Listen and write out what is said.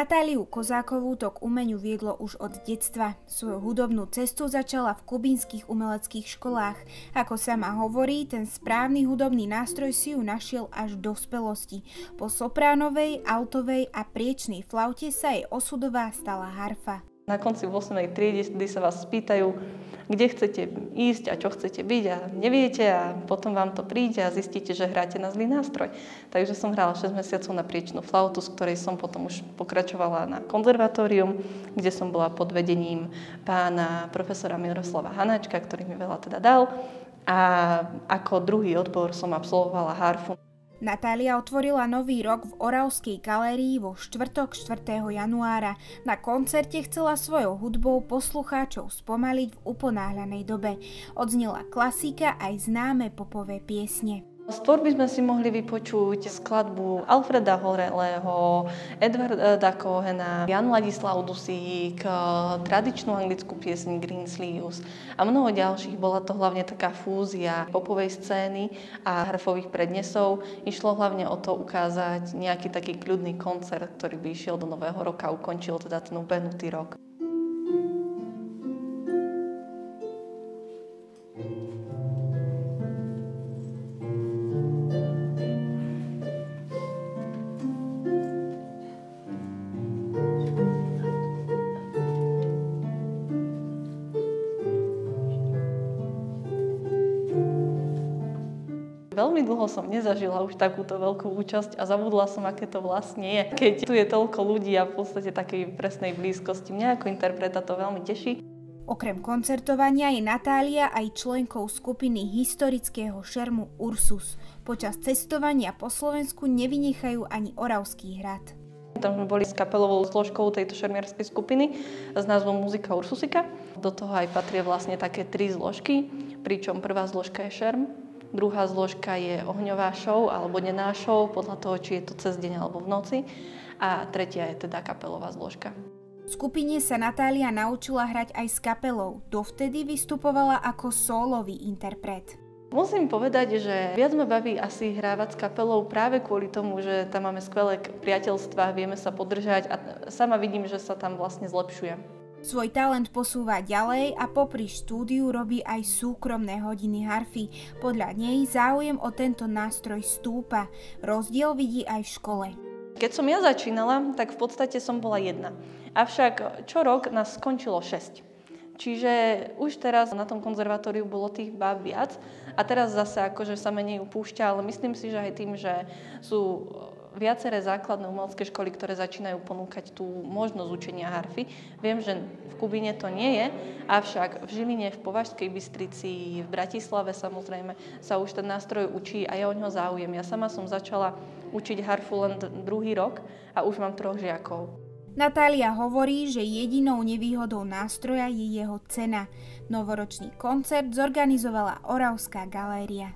Natáliu Kozákovú to k umeniu viedlo už od detstva. Svoju hudobnú cestu začala v kubínskych umeleckých školách. Ako sama hovorí, ten správny hudobný nástroj si ju našiel až v dospelosti. Po sopránovej, altovej a priečnej flaute sa jej osudová stala harfa. Na konci 8. triedy, kdy sa vás spýtajú, kde chcete ísť a čo chcete byť a neviete a potom vám to príde a zistíte, že hráte na zlý nástroj. Takže som hrala 6 mesiacov na priečnú flautu, z ktorej som potom už pokračovala na konzervatórium, kde som bola pod vedením pána profesora Miroslava Hanáčka, ktorý mi veľa teda dal. A ako druhý odbor som absolvovala harfu. Natália otvorila nový rok v Oravskej galérii vo štvrtok 4. januára. Na koncerte chcela svojou hudbou poslucháčov spomaliť v uponáhľanej dobe. Odznela klasika aj známe popové piesne. Z tvorby sme si mohli vypočuť skladbu Alfreda Horeleho, Edwarda Cohena, Jan Ladislav Dusík, tradičnú anglickú pieseň Greensleeves a mnoho ďalších. Bola to hlavne taká fúzia popovej scény a harfových prednesov. Išlo hlavne o to ukázať nejaký taký kľudný koncert, ktorý by išiel do nového roka a ukončil teda ten ubehnutý rok. Veľmi dlho som nezažila už takúto veľkú účasť a zabudla som, aké to vlastne je. Keď tu je toľko ľudí a v podstate takej presnej blízkosti. Mňa ako interpreta to veľmi teší. Okrem koncertovania je Natália aj členkou skupiny historického šermu Ursus. Počas cestovania po Slovensku nevynechajú ani Oravský hrad. Tam sme boli s kapelovou zložkou tejto šermiarskej skupiny s názvom Muzika Ursusika. Do toho aj patria vlastne také 3 zložky, pričom prvá zložka je šerm. Druhá zložka je ohňová show alebo denná show, podľa toho, či je to cez deň alebo v noci. A tretia je teda kapelová zložka. V skupine sa Natália naučila hrať aj s kapelou. Dovtedy vystupovala ako sólový interpret. Musím povedať, že viac ma baví asi hrávať s kapelou práve kvôli tomu, že tam máme skvelé priateľstvá, vieme sa podržať a sama vidím, že sa tam vlastne zlepšujem. Svoj talent posúva ďalej a popri štúdiu robí aj súkromné hodiny harfy. Podľa nej záujem o tento nástroj stúpa. Rozdiel vidí aj v škole. Keď som ja začínala, tak v podstate som bola 1. Avšak čo rok nás skončilo 6. Čiže už teraz na tom konzervatóriu bolo tých báb viac a teraz zase akože sa menej upúšťa, ale myslím si, že aj tým, že sú viaceré základné umelecké školy, ktoré začínajú ponúkať tú možnosť učenia harfy. Viem, že v Kubíne to nie je, avšak v Žiline, v Považskej Bystrici, v Bratislave samozrejme sa už ten nástroj učí a ja o ňo záujem. Ja sama som začala učiť harfu len 2. rok a už mám 3 žiakov. Natália hovorí, že jedinou nevýhodou nástroja je jeho cena. Novoročný koncert zorganizovala Oravská galéria.